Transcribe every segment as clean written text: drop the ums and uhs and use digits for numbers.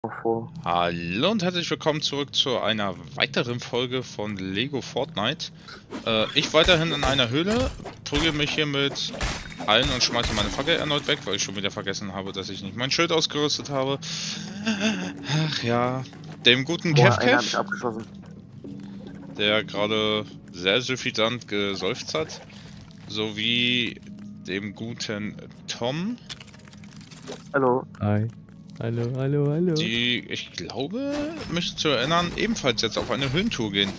Vor. Hallo und herzlich willkommen zurück zu einer weiteren Folge von Lego Fortnite. Ich weiterhin in einer Höhle, prügel mich hier mit allen und schmeiße meine Fackel erneut weg, weil ich schon wieder vergessen habe, dass ich nicht mein Schild ausgerüstet habe. Ach ja, dem guten Boah, einer hat mich Kev, abgeschossen. der gerade sehr suffisant geseufzt hat, sowie dem guten Tom, Hallo. Hi. Hallo, hallo, hallo. die, ich glaube, mich zu erinnern, ebenfalls jetzt auf eine Höhentour gehen.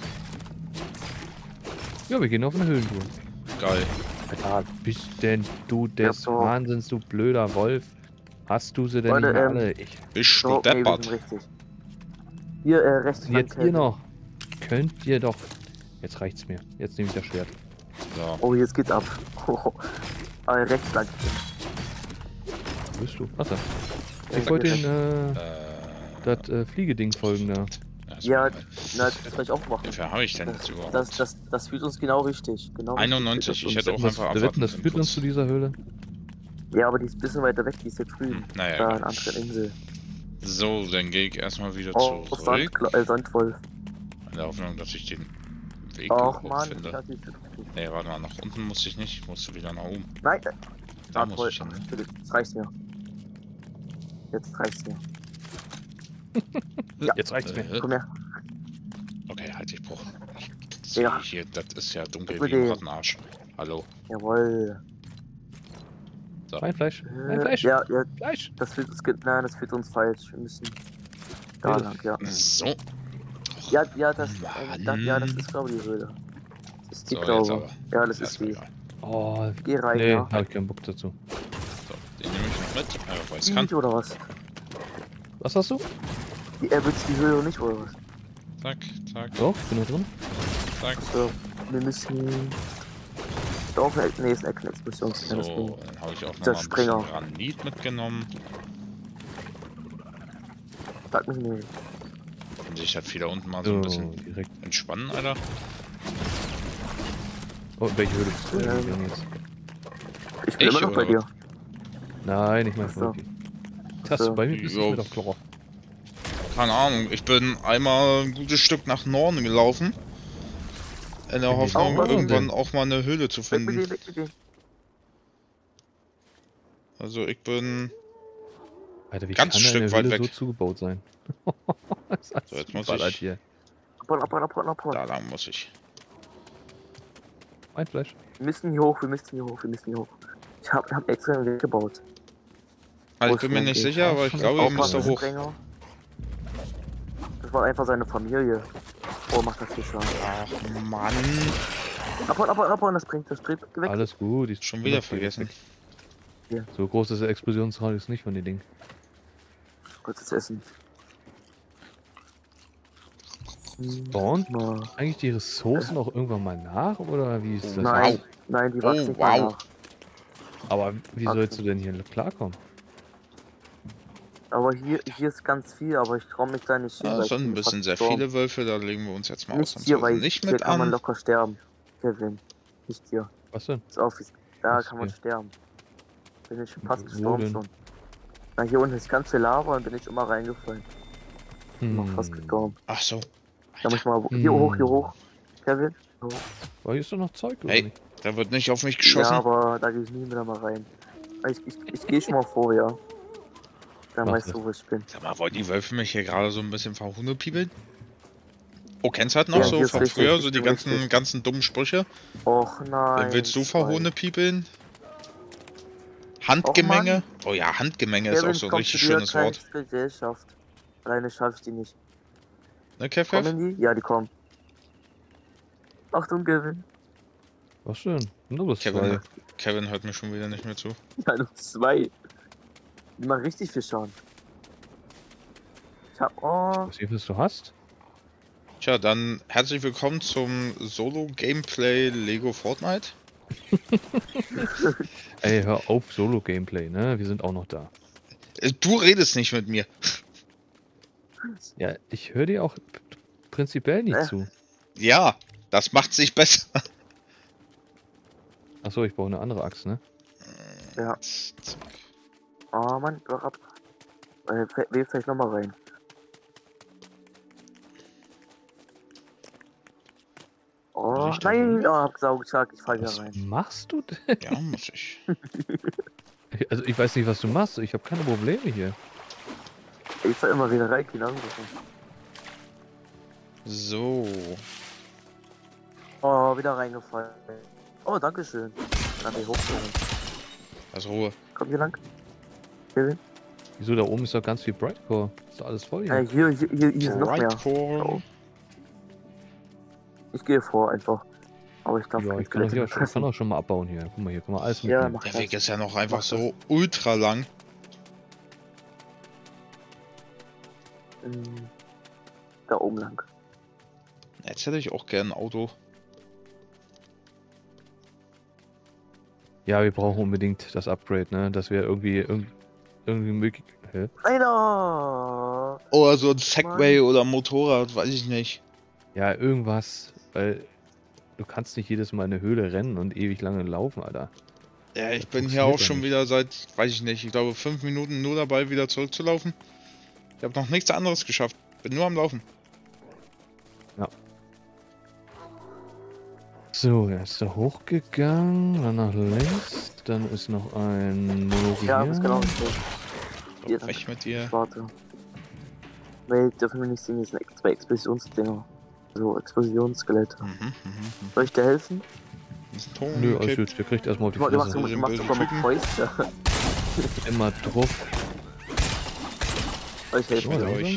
Ja, wir gehen auf eine Höhentour. Geil. Alter, bist denn du des so. Wahnsinns, du blöder Wolf? Hast du sie denn Leute, nicht mehr alle? Ich. Bist du So, nee, wir deppert? sind richtig. Hier, rechts lang, Jetzt ihr noch. Könnt ihr doch. Jetzt reicht's mir. Jetzt nehme ich das Schwert. So. Oh, jetzt geht's ab. Aber rechts lang. Wo bist du? Achso. Ja, Ich wollte hier den, das Fliegeding folgen da. Ja, na, das soll ich auch machen. Wie viel habe ich denn jetzt überhaupt? Das fühlt uns genau richtig. Genau 91, richtig ich hätte auch Das, einfach abwarten das können führt uns kurz. zu dieser Höhle. Ja, aber die ist ein bisschen weiter weg, die ist jetzt drüben. Naja, Da, egal. eine andere Insel. So, dann gehe ich erstmal wieder Oh, zurück. Sandwolf. In der Hoffnung, dass ich den Weg Och überhaupt man, finde. das ist richtig. Nee, warte mal, nach unten musste ich nicht, ich musste wieder nach oben. Nein, Da muss ich hin. Jetzt reicht's mir. Jetzt reicht's mir. Ja. Jetzt reicht's mir. Komm her. Okay, halt, ich brauche. Ich sehe Ja. hier, das ist ja dunkel Über wie ein den. Rattenarsch. Hallo. Jawohl. So. Mein Fleisch. Mein Fleisch. Ja, Fleisch. das führt uns, nein, das führt uns falsch. Wir müssen da Nee, lang, ja. So. Ja, das, Mann. das ist, glaube ich, die Höhle. Das ist die, So, jetzt glaube aber. ich. Ja, das ist Erstmal die. egal. Oh, Geh rein, nee, ja. habe ich keinen Bock dazu. So, den nehme ich noch mit, weil ich kann. Die oder was? Was hast du? Er will die Höhle nicht, oder was? Zack, zack, So, bin da drin. zack. So, wir müssen. Doch, nee, ist eine Explosion. So, dann habe ich auch noch Der mal ein Springer. bisschen Granit mitgenommen. Sag mich nicht. Und sich halt wieder unten mal so ein bisschen direkt. entspannen, Alter. Oh, welche Höhle bist du denn Ähm, gegangen jetzt? Ich bin Ich, immer noch bei oder dir. Nein, ich meine Ach so. Volki. Das so. bei mir bist du Jo. mir doch klar. Keine Ahnung, ich bin einmal ein gutes Stück nach Norden gelaufen. In der Hoffnung, was irgendwann denn? auch mal eine Höhle zu Weg mit finden. dir, weg mit dir. Also ich bin... Alter, wie Ganz kann Stück eine weit Höhle weg. so zugebaut sein? Das ist So, jetzt muss ballert ich- hier. Abhauen. Da lang muss ich. Mein Fleisch. Wir müssen hier hoch. Ich hab extra einen Weg gebaut. Also ich bin mir nicht geht? sicher, aber ich glaube, ihr müsst da Aufpassen, hoch. Springer. Das war einfach seine Familie. Oh, macht das viel Schaden. Ach Mann. Abhauen, das bringt weg. Alles gut. Ich Schon bin wieder doch hier vergessen. weg. So groß ist der Explosionsradius nicht von den Dingen. Kurzes Essen. Und? Na, Eigentlich die Ressourcen auch irgendwann mal nach? Oder wie ist das? nein, nein, die wachsen nicht mal wow. nach. Aber wie Wachsen. sollst du denn hier klarkommen? Aber hier ist ganz viel, aber ich traue mich da nicht hin. Ja, weil das ich sind ein bin bisschen fast sehr gestorben. viele Wölfe, da legen wir uns jetzt mal Nicht hier, weil ausnahmsweise nicht hier mit kann man an. locker sterben. Kevin, nicht hier. Was denn? Ist auf, da Was kann man hier? sterben. Bin ich fast Wo gestorben denn? schon. Na, hier unten ist ganz viel Lava und bin ich immer reingefallen. Bin noch fast gestorben. Ach so. Da muss ich mal Hm. hier hoch. Kevin. Hoch. Aber hier ist doch noch Zeug, oder Hey. nicht? Da wird nicht auf mich Ja, geschossen. aber da gehe ich nie wieder mal rein. Ich gehe schon mal vor, ja. Dann Mach weißt das. du, wo ich bin. Sag mal, wollten die Wölfe mich hier gerade so ein bisschen verhunepiebeln? Oh, kennst du halt noch Ja, so hier ist von richtig, früher, ich so die bin richtig. ganzen dummen Sprüche? Och nein. Willst du zwei. verhunepiebeln? Handgemenge? Oh ja, Handgemenge ist auch so ein richtig schönes Wort. Gesellschaft. Alleine schaffe ich die nicht. Ne, Kev? Kommen die? Ja, die kommen. Achtung, Kevin. Was denn? Nur bis zwei. Kevin hört mir schon wieder nicht mehr zu. Ja, nur zwei. Die machen richtig viel Schaden. Ich hab. Oh. Was hier, was du hast? Tja, dann herzlich willkommen zum Solo-Gameplay Lego Fortnite. Ey, hör auf, Solo-Gameplay, ne? Wir sind auch noch da. Du redest nicht mit mir. Ja, ich höre dir auch prinzipiell nicht zu. Ja, das macht sich besser. Achso, ich brauche eine andere Axt, ne? Ja. Oh Mann, doch ab. Will vielleicht nochmal rein. nicht der nein, Hund? oh, hab Saugschlag, ich fall hier Was rein. machst du denn? Ja, muss ich. Also ich weiß nicht, was du machst. Ich habe keine Probleme hier. Ich fall immer wieder rein, keine Ahnung. So. Oh, wieder reingefallen. Oh, danke schön. Dann hab ich hochgeholt. Also Ruhe. Komm hier lang. Kevin. Wieso, da oben ist doch ganz viel Brightcore. Ist doch alles voll hier. Hier sind noch mehr. Brightcore. Oh. Ich gehe vor einfach. Aber ich darf Ja, kein ich kann, doch Skelett hier, mehr ich kann treffen. auch schon mal abbauen hier. Guck mal, hier kann man alles Ja, mitnehmen. mach Der das. Weg ist ja noch einfach Mach so ultra lang. Da oben lang. Jetzt hätte ich auch gern ein Auto. Ja, wir brauchen unbedingt das Upgrade, ne? Dass wir irgendwie möglich. Hä? Einer! Oder so ein Segway oder ein Motorrad, weiß ich nicht. Ja, irgendwas. Weil du kannst nicht jedes Mal in eine Höhle rennen und ewig lange laufen, Alter. Ja, ich Das bin hier funktioniert auch doch schon nicht. wieder seit, weiß ich nicht, ich glaube 5 Minuten nur dabei, wieder zurückzulaufen. Ich habe noch nichts anderes geschafft. Bin nur am Laufen. So, er ist da hochgegangen, dann nach links, dann ist noch ein Monokel Ja, hier. das genau richtig. Hier, So, weg mit dir. ich warte. Nee, dürfen wir nicht sehen, hier sind zwei Explosionsdinger. So, Explosionsskelette. Soll ich dir helfen? Nö, alles gut, der kriegt erstmal auf die Du machst, Fresse. du machst sogar mit Fäuste. Immer drauf. Soll ich helfen? mit So, euch.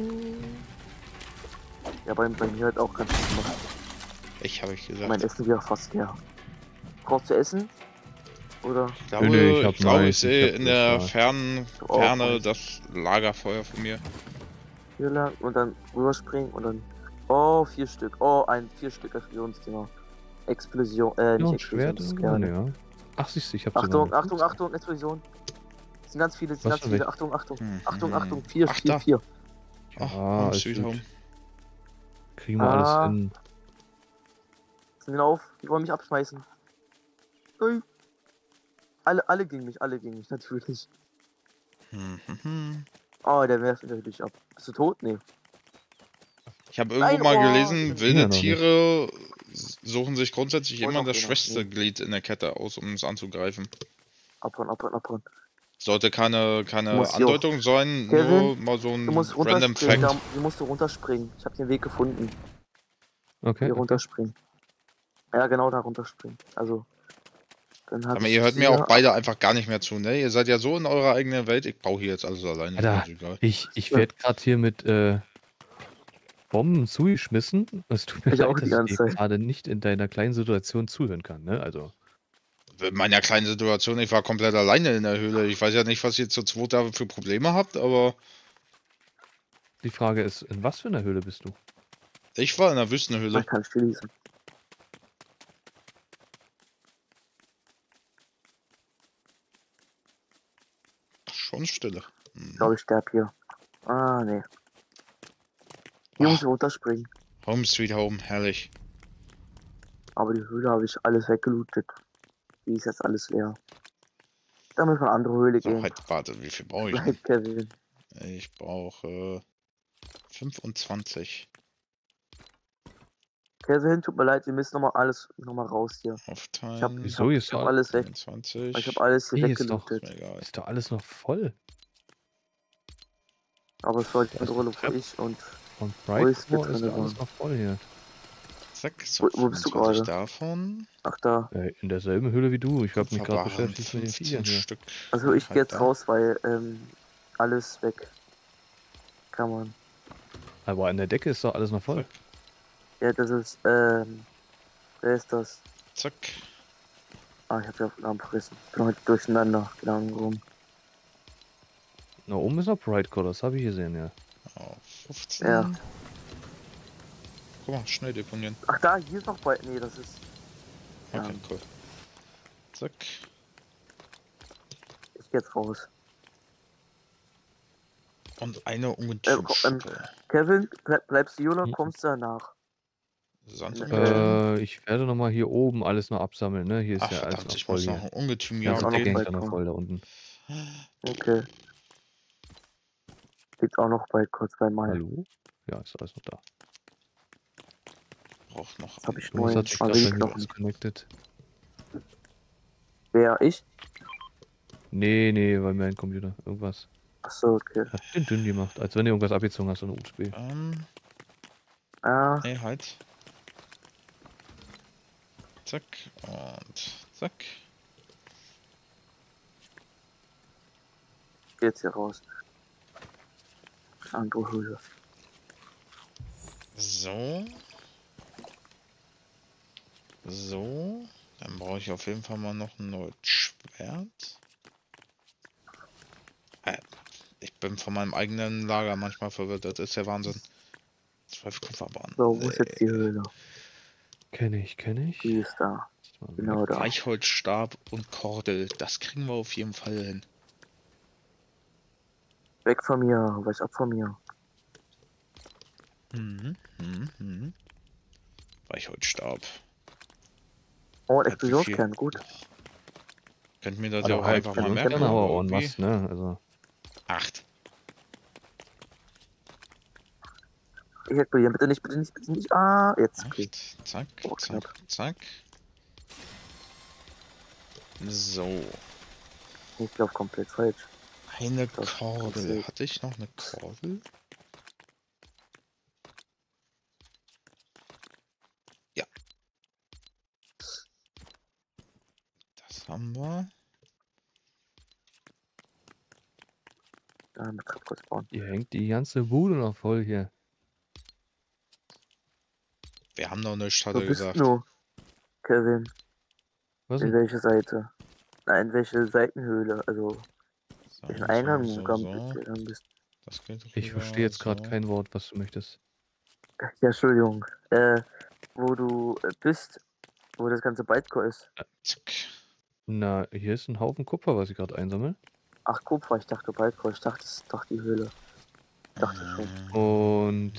Ja, bei mir hat auch ganz gut gemacht. Ich habe ich gesagt. Mein Essen wäre fast leer. Brauchst du Essen? Oder? Ich glaube, Nee, ich ich, hab glaube, ich Mais, sehe ich hab in der das, Ferne auch Mais. das Lagerfeuer von mir. Hier lang und dann rüberspringen und dann. Oh, 4 Stück. Oh, 4 Stück Explosionsdinger. Explosion, noch nicht ein Schwert Explosionskerne. irgendwann, ja. Ach, siehst du, ich hab Achtung, sogar... Achtung, Achtung, Explosion. Es sind ganz viele, es sind Was ganz für viele. welche? Achtung, Achtung. Mhm. Achtung, Achtung. 4, Ach, 4, da. 4. Ach, Ah, alles Sweet gut. Home. Kriegen wir alles Ah. hin. Sind auf, die wollen mich abschmeißen. Ui. Alle gegen mich, natürlich. Oh, der werft mich natürlich ab. Bist du tot? Nee. Ich habe irgendwo Nein, mal oh, gelesen, stimmt. wilde Ja, noch nicht. Tiere suchen sich grundsätzlich Oh, immer noch das einer. schwächste Glied in der Kette aus, um es anzugreifen. Abhauen, abhauen, abhauen. Sollte keine musst hier Andeutung sein, Kevin, nur mal so ein Du musst random runterspringen, Fact. hier musst du runterspringen. Ich habe den Weg gefunden. Okay, Hier okay. runterspringen. Ja, genau da runterspringen. Also, dann hat Aber ihr hört mir auch beide einfach gar nicht mehr zu, ne? Ihr seid ja so in eurer eigenen Welt, ich baue hier jetzt alles alleine. ist mir Alter, egal. ich werde gerade hier mit Bomben zugeschmissen. Es tut mir Ich auch leid, die dass ganze ich dir Zeit. gerade nicht in deiner kleinen Situation zuhören kann, ne? Also, In meiner kleinen Situation, ich war komplett alleine in der Höhle. Ich weiß ja nicht, was ihr zu zweit da für Probleme habt, aber die Frage ist, in was für einer Höhle bist du? ich war in der Man Wüstenhöhle. kann schließen. Schon Stille. Ich glaube, ich sterbe hier. Ah, nee. Hier muss ich runterspringen. Home Sweet Home, herrlich. Aber die Höhle habe ich alles weggelootet. Die ist jetzt alles leer. Da müssen wir in eine andere Höhle So, gehen. halt, warte, wie viel brauche ich denn? Bleib, Kevin. Ich brauche 25 Kevin, tut mir leid, wir müssen nochmal alles nochmal raus hier. aufteilen. Wieso? Hier ist Ich hab doch, alles weg. 25. Ich habe alles hier Nee, ist doch- weggelootet. Ist mir egal. ist doch alles noch voll. Aber es war die Da ist andere eine wo Treppe. ich und Und Wo ist Brightcore mit ist drin doch alles geworden? noch voll hier. Zack, so Wo bist du 25 gerade? davon. ach da. In derselben Höhle wie du. Ich habe mich gerade Verbarren beschäftigt mit den 15 Viechern hier. Stück. Also ich gehe Halt jetzt da. raus, weil alles weg. Kann man. Aber an der Decke ist doch alles noch voll. Ja, das ist wer ist das? Zack. Ah, ich hab ja Namen vergessen. Ich bin heute durcheinander gegangen rum. Na, oben ist noch Brightcore, das habe ich gesehen, ja. Oh, 15. Ja. Guck mal, schnell deponieren. Ach da, hier ist noch bei. Nee, das ist. Ja. Okay, cool. Zack. Ich geh jetzt raus. Und eine Ungetümschuppe. Kevin, bleibst du hier oder Hm. kommst du danach? Sand Äh, und Ungetüm. Ich werde noch mal hier oben alles noch absammeln, ne? Hier ist Ach ja alles verdammt, noch ich voll muss hier. noch ein Ungetüm Der auch jagen noch Gang gehen. ist ja noch Balkon. voll da unten. Okay. Liegt auch noch bei kurz bei Mai. Hallo? Ja, ist alles noch da. braucht noch Jetzt hab ich Los hat sich gerade bei mir disconnected. Wer? Ich? Nee, bei meinem Computer. Irgendwas. Achso, okay. Hat den dünn gemacht, als wenn du irgendwas abgezogen hast, so eine USB. Ah, Nee, halt. Zack und zack. ich geh jetzt hier raus. Andere Höhle. So. So. Dann brauche ich auf jeden Fall mal noch ein neues Schwert. Ich bin von meinem eigenen Lager manchmal verwirrt. Das ist der Wahnsinn. 12 Kupferbahnen. So, wo ist jetzt die Höhle? Kenn ich. Die ist da. Genau da. Reichholzstab und Kordel. Das kriegen wir auf jeden Fall hin. Weg von mir, weich ab von mir. Reichholzstab. Oh, Hat wie Explosionskern, gut. Könnt mir das Also ja auch halt einfach mal kann merken. aber auch irgendwie. was, ne? Also. 8. Ich explodieren, bitte nicht, bitte nicht, bitte nicht. Ah, jetzt. Okay. 8. Zack, Oh, zack, knapp. zack. So. Ich glaube komplett falsch. Eine Das Kordel. ist- Hatte ich noch eine Kordel? Ja. Das haben wir. Da mit Trapkurs bauen. Hier hängt die ganze Bude noch voll hier. Wir haben noch nichts, hat Wo er bist gesagt. du, Kevin? Was In denn? welche Seite? Nein, in welche Seitenhöhle? Also, So, welchen Eingang so. gegangen bist. Das geht Ich rüber, verstehe jetzt gerade so. kein Wort, was du möchtest. Ja, Entschuldigung. Wo du bist, wo das ganze Bytecore ist. Zack. Na, hier ist ein Haufen Kupfer, was ich gerade einsammle. Ach, Kupfer, ich dachte Bytecore. Ich dachte, das ist doch die Höhle. Ich dachte schon. Und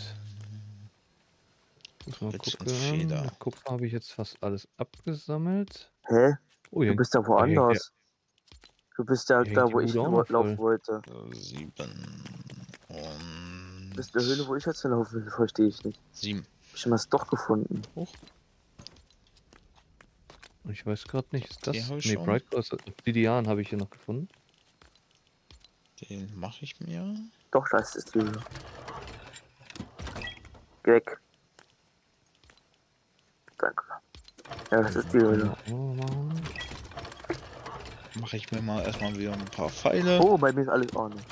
muss mal Holz und gucken. Feder. Mit Kupfer habe ich jetzt fast alles abgesammelt. Hä? Oh, Du bist ja hier hängt woanders. Du bist ja hier da, hängt wo die ich Bude auch noch laufen voll. wollte. So, 7 und Du bist in der Höhle, wo ich jetzt hinlaufen will, verstehe ich nicht. 7. Hab ich das doch gefunden. Ich weiß gerade nicht, ist Die das? hab ich Nee, schon. Brightcross, Obsidian habe ich hier noch gefunden. Den mache ich mir. Doch, das ist die Höhle. Geh weg. Danke. Ja, das ist die Höhle. Mache ich mir mal erstmal wieder ein paar Pfeile. Oh, bei mir ist alles ordentlich.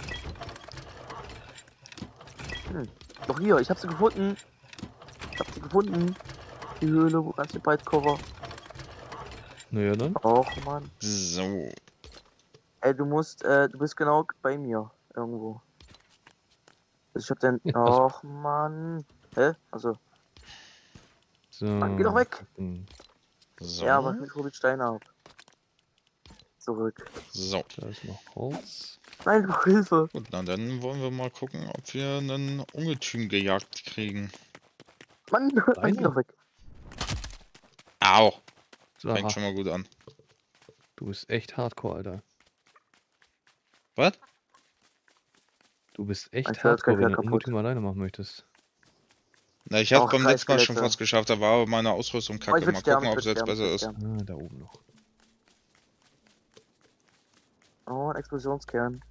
Doch hier, ich hab sie gefunden. Ich hab sie gefunden. Die Höhle, wo ganz viel Bytecover. Naja, dann. Och, Mann. So. Ey, du bist genau bei mir. Irgendwo. Also ich hab den. Och, Mann. Hä? Also. So. Mann, geh doch weg! So. Ja, aber ich hol mit Steine ab. Zurück. So. Da ist noch Holz. Nein, mach Hilfe! Gut, na dann wollen wir mal gucken, ob wir einen Ungetüm gejagt kriegen. Mann, Steine? geh doch weg. Au! So, Fängt schon mal gut an. du bist echt hardcore, Alter. Was? Du bist echt Ich hör jetzt hardcore, gleich wenn du kaputt. Ungetüm alleine machen möchtest. Na, ich hab's Och, beim drei letzten Mal schon Skelette. fast geschafft, da war aber meine Ausrüstung Oh, kacke. ich würd Mal sterben, gucken, ob ich es jetzt würd besser ist. sterben. Ah, da oben noch. Oh, ein Explosionskern.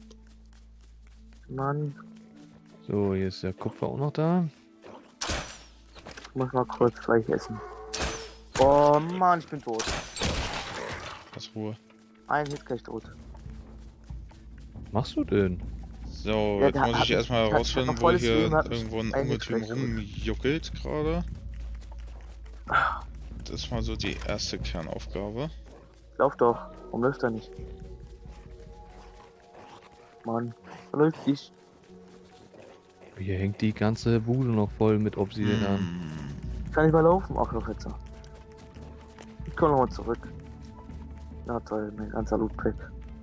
Mann, So, hier ist der Kupfer auch noch da. ich muss mal kurz Fleisch essen. Oh Mann, ich bin tot. Das Ruhe. Ein Hit gleich tot. Was machst du denn? So, Ja, jetzt der muss hat ich mich- erstmal hat herausfinden, noch wo volles hier Leben, hat mich irgendwo ein ein Ungetüm Hit gleich rumjuckelt gerade. Das war so die erste Kernaufgabe. Lauf doch. Warum läuft er nicht? Mann, er läuft nicht. Hier hängt die ganze Bude noch voll mit Obsidian. Ich kann nicht mehr laufen. Ach, noch jetzt. Ich komme nochmal zurück. Na toll, mein ganzer Loot weg.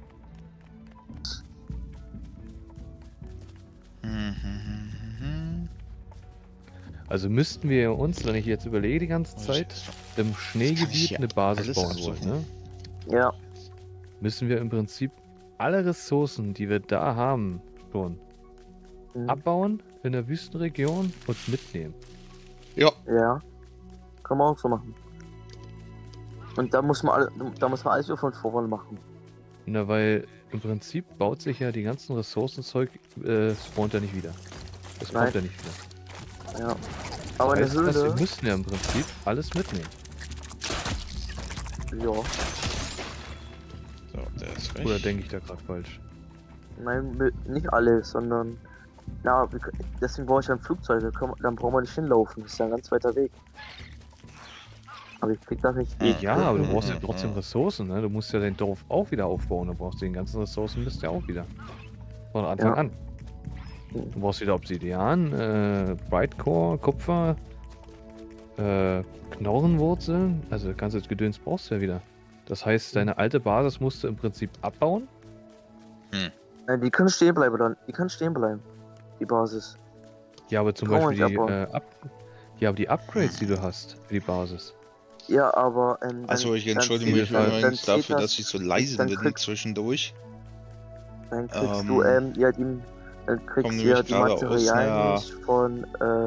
Also müssten wir uns, wenn ich jetzt überlege die ganze Zeit, im Schneegebiet eine Basis bauen wollen, ne? Ja, Müssen wir im Prinzip alle Ressourcen, die wir da haben, schon mhm. abbauen in der Wüstenregion und mitnehmen. Ja, Ja. Kann man auch so machen. Und da muss man alles wieder von vorne machen. Na, weil im Prinzip baut sich ja die ganzen Ressourcenzeug, spawnt ja nicht wieder. Das Nein. kommt ja nicht wieder. Ja. Aber in der heißt das, wir Höhle. müssen ja im Prinzip alles mitnehmen. Ja. So, der ist recht. Oder denke ich da gerade falsch? Nein, nicht alles, sondern. Na, deswegen brauche ich ein Flugzeug. Dann brauchen wir nicht hinlaufen. Das ist ja ein ganz weiter Weg. Aber ich krieg das nicht. Ja, aber du brauchst ja trotzdem Ressourcen, ne? Du musst ja dein Dorf auch wieder aufbauen. Du brauchst den ganzen Ressourcen, bist ja auch wieder. Von Anfang an. Du brauchst wieder Obsidian, Brightcore, Kupfer, Knorrenwurzeln. Also kannst du das Gedöns brauchst du ja wieder. Das heißt, deine alte Basis musst du im Prinzip abbauen. Nein, die können stehen bleiben dann. Die kann stehen bleiben. Die Basis. Ja, aber zum Brauchen wir Beispiel nicht die, aber die Upgrades, die du hast für die Basis. Ja, aber. Also ich entschuldige zählt mich das- übrigens dann dafür, zählt dass ich so leise dann bin kriegst- zwischendurch. Dann kriegst du, ja, dann komm kriegst du nämlich ja die gerade aus Materialien einer- nicht von,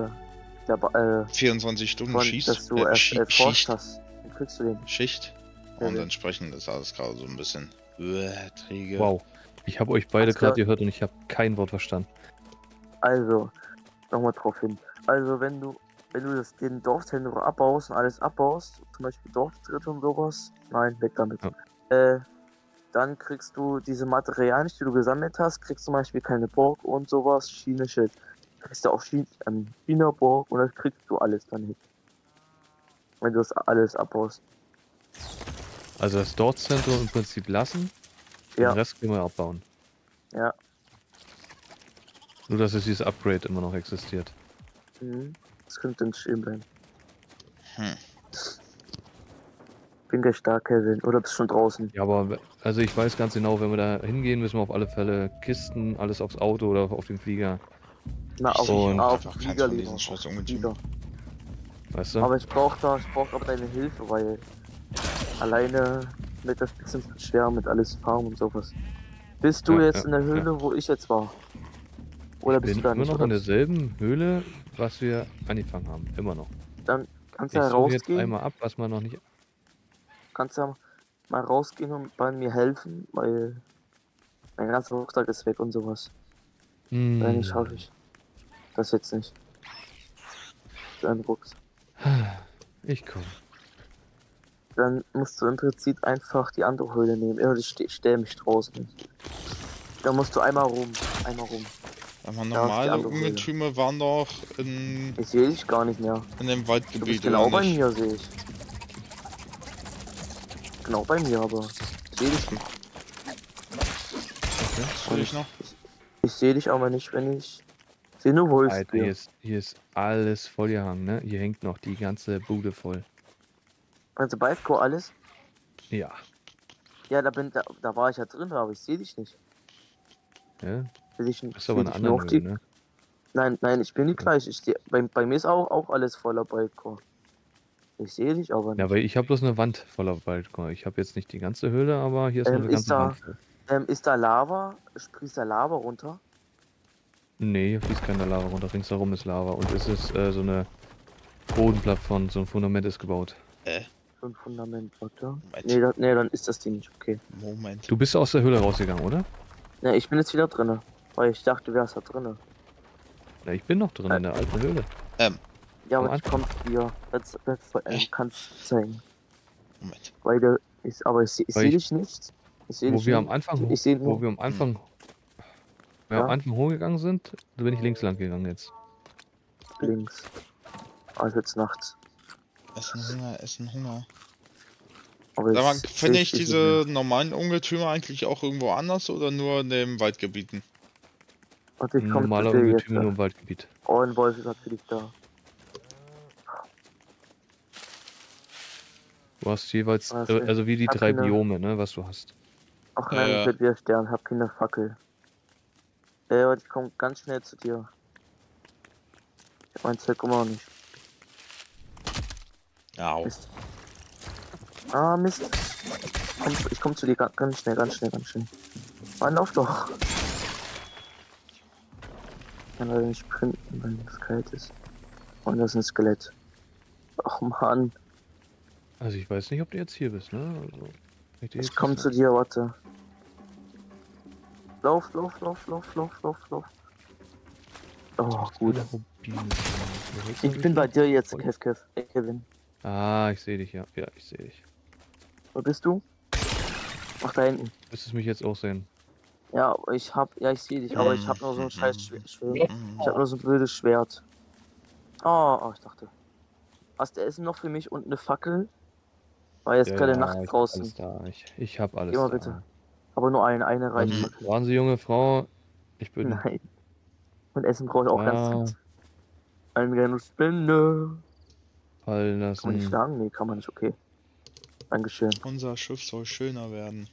24 Stunden von Schießt, dass du erforscht Schicht, hast. Dann kriegst du den. Schicht. Ja, Und ja. entsprechend ist alles gerade so ein bisschen träge. Wow. Ich habe euch beide Alles klar. gerade gehört und ich habe kein Wort verstanden. Also, nochmal drauf hin. Also, wenn du den Dorfzentrum abbaust und alles abbaust, zum Beispiel Dorftritt und sowas, nein, weg damit. Dann kriegst du diese Materialien, die du gesammelt hast, kriegst zum Beispiel keine Burg und sowas, Schiene-Schild. Kriegst du auch China-Burg und das kriegst du alles dann hin. Wenn du das alles abbaust. Also das Dorfzentrum im Prinzip lassen, Ja. den Rest können wir abbauen. Ja. Nur dass es dieses Upgrade immer noch existiert. Mhm. Das könnte dann stehen bleiben. Hm. Bin gleich da, Kevin. Oder bist du schon draußen? Ja, aber also ich weiß ganz genau, wenn wir da hingehen, müssen wir auf alle Fälle Kisten, alles aufs Auto oder auf den Flieger. Na, auf, Und auf einfach keins Flieger von lieber. diesen scheiß Auf Ungetümen. Flieger. Weißt du? Aber ich brauch aber deine Hilfe, weil alleine wird das ein bisschen schwer mit alles Farm und sowas. Bist du Ja, jetzt ja, in der ja. Höhle, wo ich jetzt war? Oder Ich bist bin du da immer nicht? noch Oder in derselben Höhle, was wir angefangen haben. Immer noch. dann kannst Ich du ja suche jetzt rausgehen. einmal ab, was man noch nicht... Kannst du ja mal rausgehen und bei mir helfen, weil mein ganzer Rucksack ist weg und sowas. Nein, nicht schaffe ich. Das jetzt nicht. Dein Rucksack. Ich komme. Dann musst du im Prinzip einfach die andere Höhle nehmen. Ja, ich stell mich draußen nicht. Da musst du einmal rum. Aber die normale andere Höhle. Ungetüme waren doch in Ich sehe dich gar nicht mehr. dem Du bist Waldgebiet, genau oder bei nicht? mir, sehe ich. Genau bei mir, aber ich sehe dich nicht. Das will ich noch. Ich sehe dich aber nicht, wenn ich sehe nur Alter, Wolfsbier. hier ist alles vollgehangen, ne? Hier hängt noch die ganze Bude voll. Also Balko alles? Ja. Ja, da war ich ja drin, aber ich sehe dich nicht. Ja? Sehe dich, Das ist aber eine seh dich nur andere auf Höhle, die. ne? Nein, ich bin nicht gleich. Bei mir ist auch alles voller Balko. Ich sehe dich aber nicht. Ja, weil ich habe bloß eine Wand voller Balkon. Ich habe jetzt nicht die ganze Höhle, aber hier ist noch eine ist ganze da- Wand voll. Ist da Lava? Sprießt da Lava runter? Nee, hier fließt keine Lava runter. Ringsherum ist Lava. Und es ist so eine Bodenplattform, so ein Fundament ist gebaut. So ein Fundament, warte. Moment. Nee, dann ist das die nicht, okay. Moment. Du bist aus der Höhle rausgegangen, oder? Ne, ich bin jetzt wieder drinne. Weil ich dachte, du wärst da drinne. Ja, ich bin noch drin in der alten Höhle. Ja, Am aber ich komm hier. Das kannst du zeigen. Moment. Weil der ist, aber ich sehe Weil ich- dich nicht. Ich sehe Wo dich wir nicht. am Anfang, Ich sehe nur. wo wir am Anfang, Ja. am Anfang hochgegangen sind, da bin ich links lang gegangen jetzt. Links. Also jetzt nachts. Essen Hunger. Aber Sag mal, ich finde seh ich dich nicht diese normalen Ungetüme eigentlich auch irgendwo anders oder nur in den Waldgebieten? mehr. Warte, ich komme Normaler zu dir jetzt. Ungetüme nur im Waldgebiet. Oh, ein Wolf ist natürlich da. Du hast jeweils, Ah, okay. also wie die Hab 3 keine- Biome, ne, was du hast. Ach Ja, nein, ja. ich werd wieder sterben. Hab keine Fackel. Warte, ich komm ganz schnell zu dir. Ich hab mein Zeug immer noch nicht. Au. Mist. Ah, Mist. Ich komm zu dir ganz schnell. Mann, lauf doch. Ich kann leider nicht sprinten, weil es kalt ist. Und das ist ein Skelett. Ach Mann, Also ich weiß nicht, ob du jetzt hier bist, ne? Also, ich komm zu dir, warte. Lauf. Oh, gut. Ich bin bei dir jetzt, Kevin. Ah, ich sehe dich, ja. Ja, ich sehe dich. Wo bist du? Ach, da hinten. Müsstest mich jetzt auch sehen. Ja, ich sehe dich, aber ich hab nur so ein scheiß Schwert. Ich hab nur so ein blödes Schwert. Oh, ich dachte. Hast du Essen noch für mich und eine Fackel? Weil jetzt gerade Nacht ich hab draußen. alles da. Ich hab alles Geh mal da. bitte. Aber nur eine reicht. Fackel. Waren Sie, junge Frau? Ich bin... Nein. Und Essen brauche ich auch ganz Ah, dringend. Eine kleine Spinne. fallen Kann man nicht lassen. schlagen? Nee, kann man nicht. Okay. Dankeschön. Unser Schiff soll schöner werden.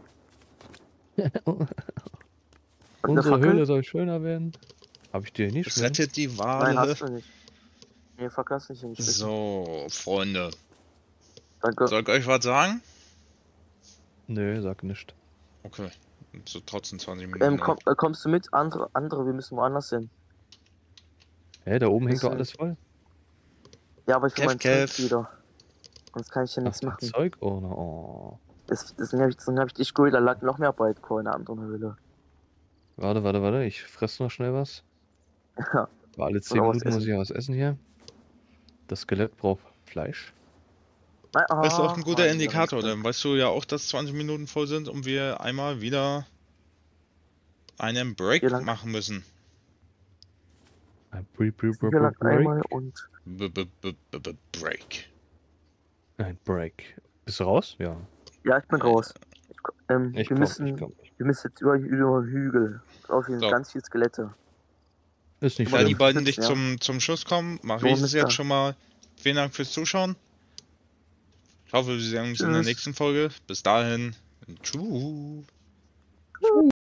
Und eine Unsere Fackel? Höhle soll schöner werden. Hab ich dir nicht Es mehr? rettet die Nein, Wale. hast du nicht. Nee, Fackel hast du nicht hingeschmissen. So, Freunde. Danke. Soll ich euch was sagen? Nö, sag nicht. Okay. So trotzdem 20 Minuten. Kommst du mit? Andere, wir müssen woanders hin. Hä, da oben hängt Bisschen- doch alles voll. Ja, aber ich will mein Kev. Zeug wieder. Sonst kann ich ja Ach, nichts dein machen. Zeug? Oh, no. Oh. Deswegen hab ich dich geholt, da lag noch mehr Bytecore in der anderen Höhle. Warte. Ich fress noch schnell was. Ja. Aber alle 10 Oder was Minuten muss essen. ich ja was essen hier. Das Skelett braucht Fleisch. Nein, Das ist auch ein guter Mann, Indikator, ja, dann weißt du ja auch, dass 20 Minuten voll sind und wir einmal wieder einen Break Hier lang. machen müssen. Ein Hier lang einmal und. Break. Ein Break. Bist du raus? Ja. Ja, ich bin raus. Wir müssen jetzt über Hügel. Auf jeden So. ganz viele Skelette. Ist nicht Weil die schlimm. beiden nicht Ja. zum Schluss kommen, mache So, ich es Mister. jetzt schon mal. Vielen Dank fürs Zuschauen. Ich hoffe, wir sehen uns in der Tschüss. nächsten Folge. Bis dahin. Tschüss.